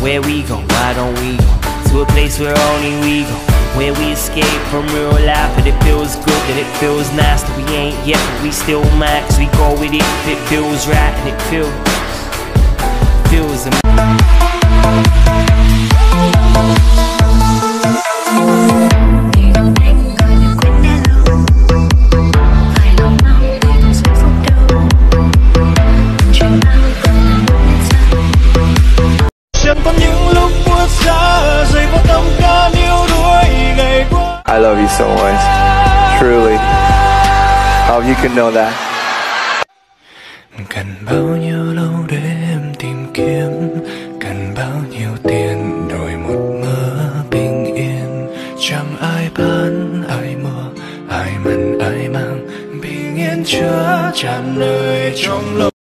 Where we go? Why don't we go to a place where only we go? Where we escape from real life, but it feels good, that it feels nice. That we ain't yet, but we still max. We go with it if it feels right, and it feels I love you so much, truly. How you can know that? Cần bao nhiêu lâu để em tìm kiếm, cần bao nhiêu tiền đổi một mơ bình yên. Chẳng ai bán, ai mua, ai mặn, ai mang, bình yên chứa tràn nơi trong lòng.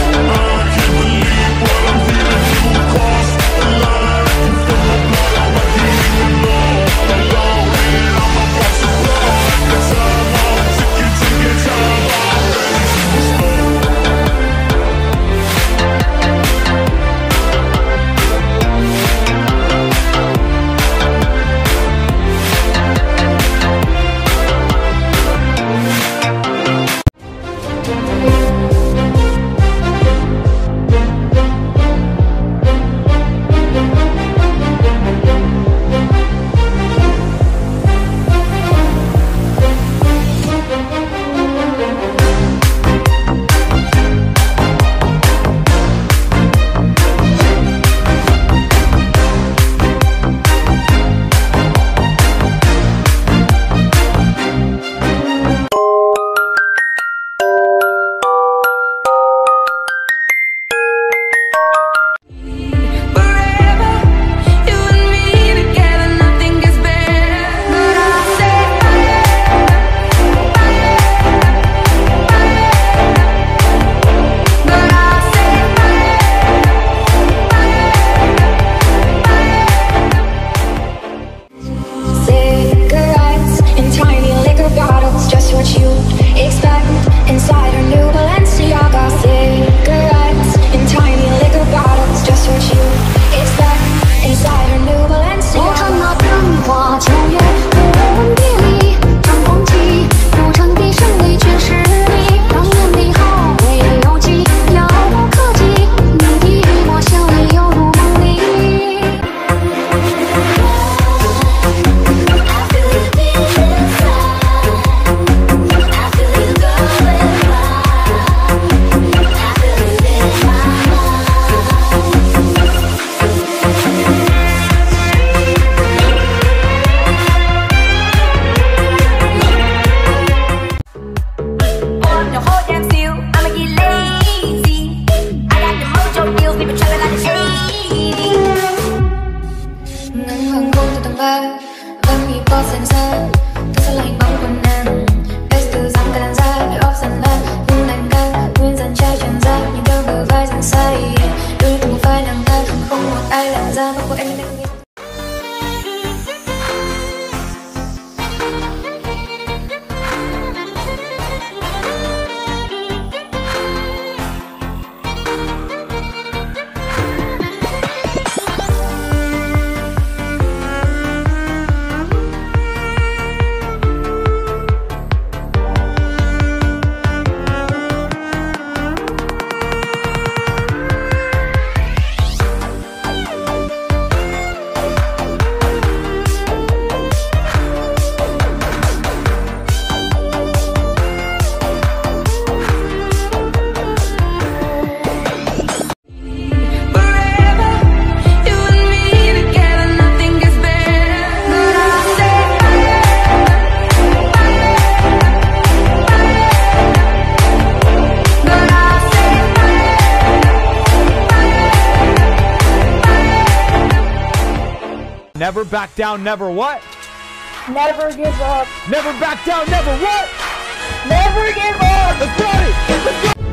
Never back down, never what? Never give up. Never back down, never what? Never give up. Let's go! Let's go!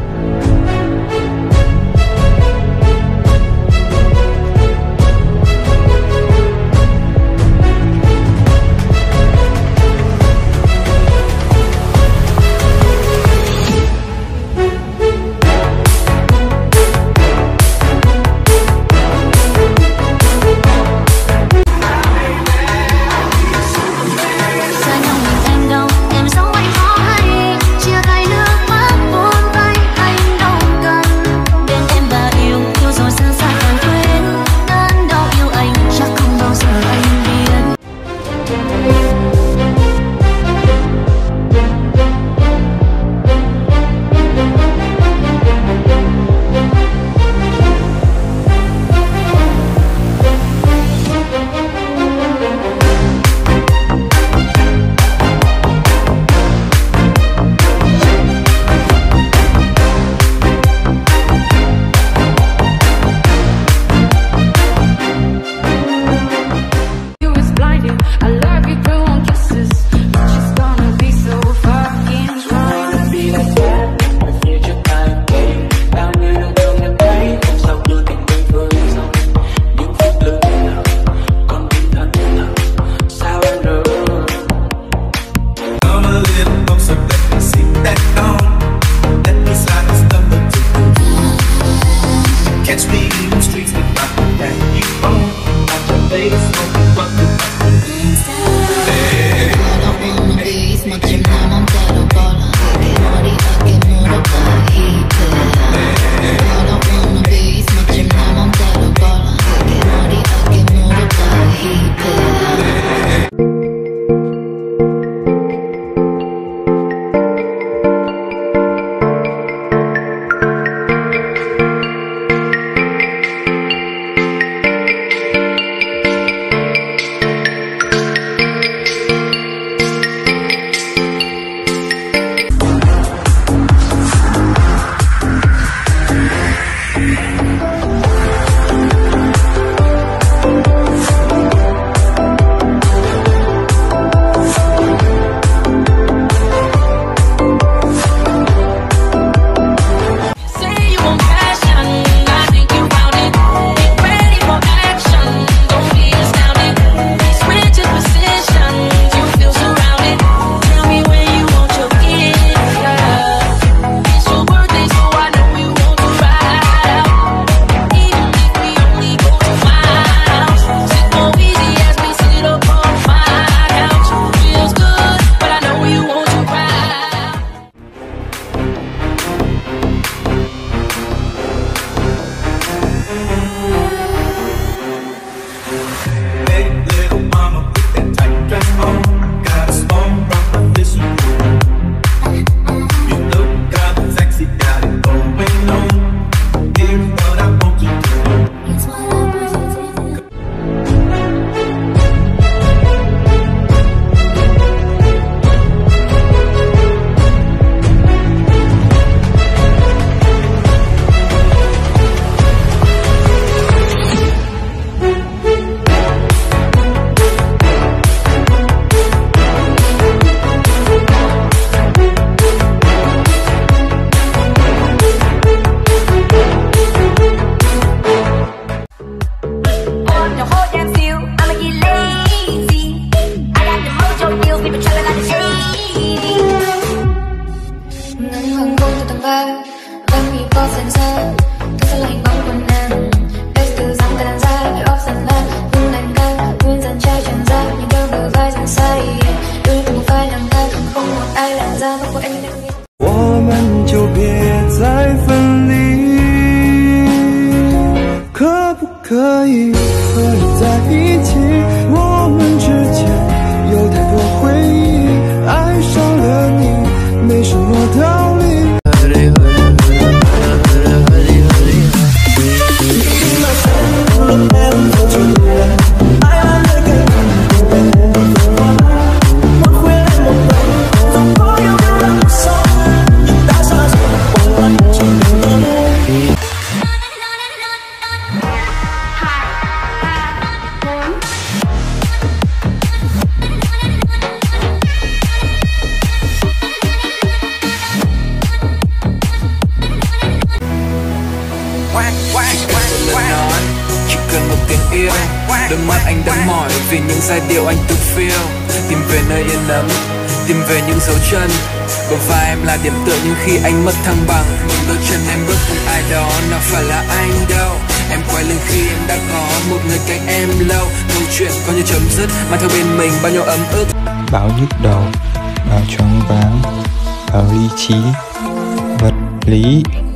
yêu. Đôi mắt anh đã mỏi vì những giai điệu anh tự phiêu. Tìm về nơi yên ấm, tìm về những dấu chân. Bờ vai em là điểm tựa nhưng khi anh mất thăng bằng, những đôi chân em bước cùng ai đó, nào phải là anh đâu. Em quay lưng khi em đã có một người cạnh em lâu. Câu chuyện có như chấm dứt, mà theo bên mình bao nhiêu ấm ức. Bão nhức đầu, bão choáng váng, bão lý trí, vật lý.